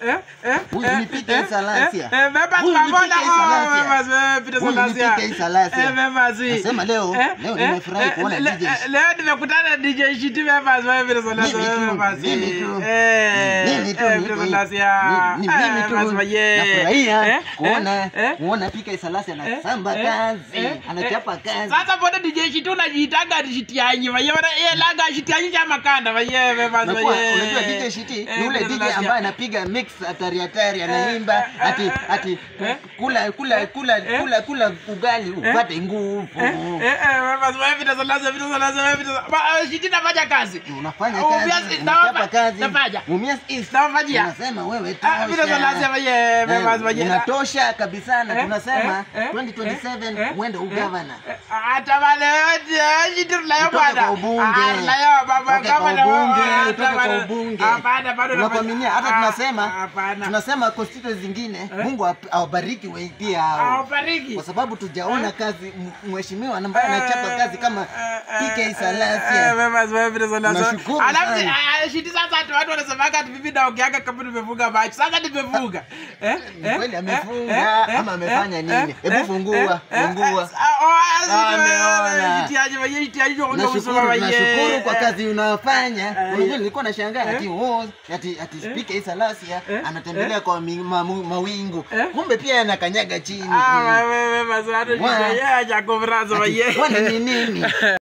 Huyu nipike Salasia. Beba pamoja beba Peter Salasia. Nipike Salasia. Beba zi. Nasema leo nimefurahi kuona DJ. Leo nimekutana DJ Shiti beba Peter Salasia beba zi. Mimi tu Peter Salasia. Mimi tu nafurahia kuona pika Salasia na samba kazi. Anachapa kazi. Sasa mbona DJ Shiti unajiitaga Shitianyi? Yeye laga Shitianyi cha makanda beba zi. Unajua DJ Shiti ni ule DJ ambaye anapiga mix hatari anaimba ati kula ugali upate nguvu. Peter Salasia Shiti nafanya kazi. Unafanya kazi. Unachapa kazi. Mumias is. Unasema wewe tosha. Peter Salasia unatosha kabisa na tunasema 2027 uende ugavana. Hata wale wote Shiti la bwana. La baba gavana kutoka ubunge. Hapana bado tunakuaminia hata tunasema constituency zingine Mungu awabariki wewe pia hao. Awabariki. Kwa sababu tujaona kazi mheshimiwa ambaye anachapa kazi kama PK Salasia. Nashukuru. Alafu Shiti sasa watu wanasema ati bibi naongeaga kama nimefunga macho. Sasa nimefunga. Kweli amefunga ama amefanya nini? Hebu fungua. Nashukuru kwa kazi unafanya. Unajua nilikuwa nashangaa ati PK Salasia anatembelea kwa mawingu. Kumbe pia anakanyaga chini. Wewe mazuri. Yeye hajakovrazo yeye. Wana nini?